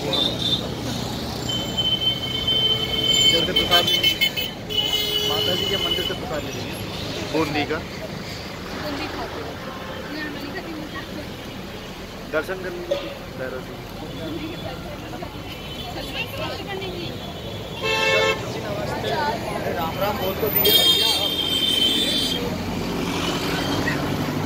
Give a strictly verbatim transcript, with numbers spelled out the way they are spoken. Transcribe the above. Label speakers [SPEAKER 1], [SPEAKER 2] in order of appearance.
[SPEAKER 1] जैसे प्रसाद माता जी के मंदिर से प्रसाद ले लेंगे बूंदी का दर्शन करने के लिए भैरव जी। राम राम बोल तो दिए भैया।